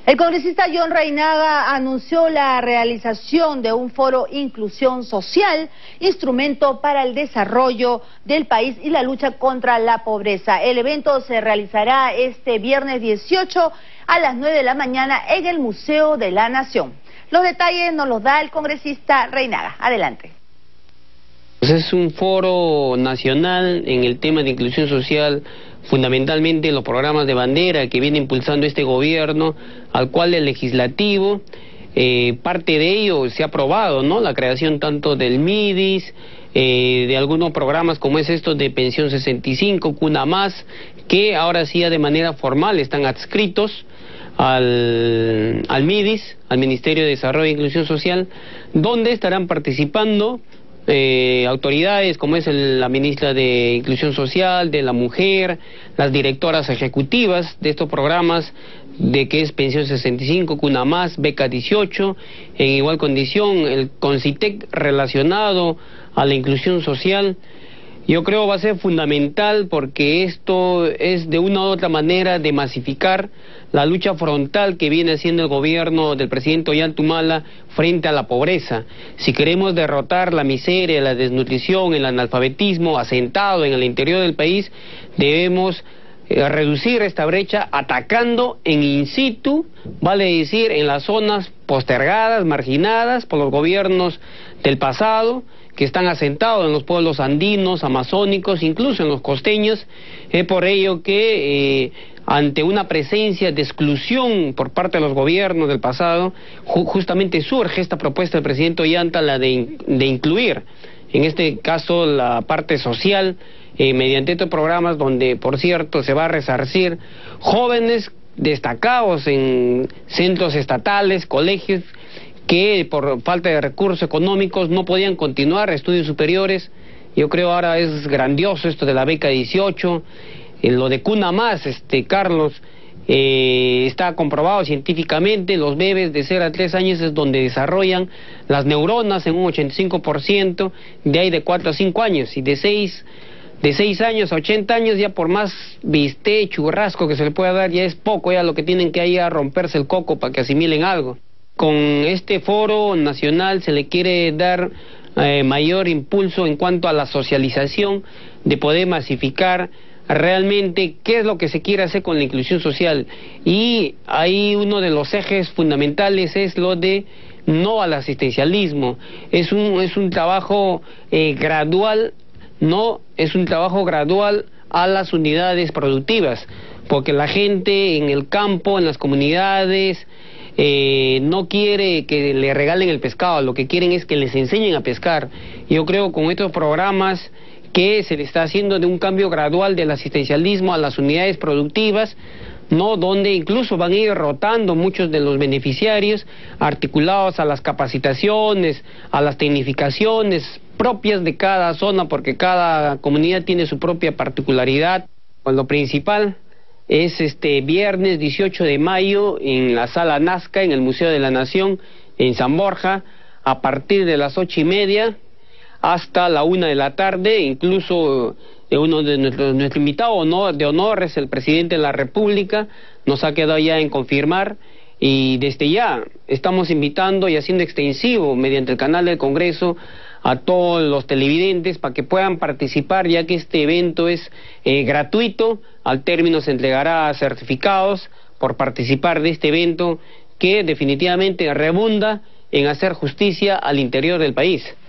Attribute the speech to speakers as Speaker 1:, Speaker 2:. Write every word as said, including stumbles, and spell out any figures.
Speaker 1: El congresista John Reinaga anunció la realización de un foro Inclusión Social, instrumento para el desarrollo del país y la lucha contra la pobreza. El evento se realizará este viernes dieciocho a las nueve de la mañana en el Museo de la Nación. Los detalles nos los da el congresista Reinaga. Adelante.
Speaker 2: Es un foro nacional en el tema de inclusión social, fundamentalmente los programas de bandera que viene impulsando este gobierno, al cual el legislativo, eh, parte de ello se ha aprobado, ¿no? La creación tanto del M I D I S, eh, de algunos programas como es esto de Pensión sesenta y cinco, Cuna Más, que ahora sí ya de manera formal están adscritos al, al M I D I S, al Ministerio de Desarrollo e Inclusión Social, donde estarán participando Eh, autoridades como es el, la ministra de Inclusión Social, de la Mujer, las directoras ejecutivas de estos programas, de que es Pensión sesenta y cinco, Cuna Más, Beca dieciocho, en igual condición el CONCITEC relacionado a la inclusión social. Yo creo va a ser fundamental porque esto es de una u otra manera de masificar la lucha frontal que viene haciendo el gobierno del presidente Ollanta frente a la pobreza. Si queremos derrotar la miseria, la desnutrición, el analfabetismo asentado en el interior del país, debemos eh, reducir esta brecha atacando en in situ, vale decir, en las zonas postergadas, marginadas por los gobiernos del pasado, que están asentados en los pueblos andinos, amazónicos, incluso en los costeños. Es por ello que eh, ante una presencia de exclusión por parte de los gobiernos del pasado, ju justamente surge esta propuesta del presidente Ollanta, la de, in de incluir, en este caso, la parte social, eh, mediante estos programas donde, por cierto, se va a resarcir jóvenes destacados en centros estatales, colegios, que por falta de recursos económicos no podían continuar estudios superiores. Yo creo ahora es grandioso esto de la beca dieciocho, eh, lo de Cuna Más, este Carlos, eh, está comprobado científicamente, los bebés de cero a tres años es donde desarrollan las neuronas en un ochenta y cinco por ciento, de ahí de cuatro a cinco años, y de seis, de seis años a ochenta años ya por más bistec, churrasco que se le pueda dar ya es poco, ya lo que tienen que ir a romperse el coco para que asimilen algo. Con este foro nacional se le quiere dar eh, mayor impulso en cuanto a la socialización, de poder masificar realmente qué es lo que se quiere hacer con la inclusión social. Y ahí uno de los ejes fundamentales es lo de no al asistencialismo. Es un, es un trabajo eh, gradual, no, es un trabajo gradual a las unidades productivas, porque la gente en el campo, en las comunidades, Eh, no quiere que le regalen el pescado, lo que quieren es que les enseñen a pescar. Yo creo con estos programas que se le está haciendo de un cambio gradual del asistencialismo a las unidades productivas, no, donde incluso van a ir rotando muchos de los beneficiarios, articulados a las capacitaciones, a las tecnificaciones propias de cada zona, porque cada comunidad tiene su propia particularidad. Pues lo principal es este viernes dieciocho de mayo en la Sala Nazca, en el Museo de la Nación, en San Borja, a partir de las ocho y media hasta la una de la tarde. Incluso eh, uno de nuestros nuestro invitado honor, de honor es el presidente de la República, nos ha quedado ya en confirmar, y desde ya estamos invitando y haciendo extensivo mediante el canal del Congreso a todos los televidentes para que puedan participar, ya que este evento es eh, gratuito. Al término se entregará certificados por participar de este evento que definitivamente rebunda en hacer justicia al interior del país.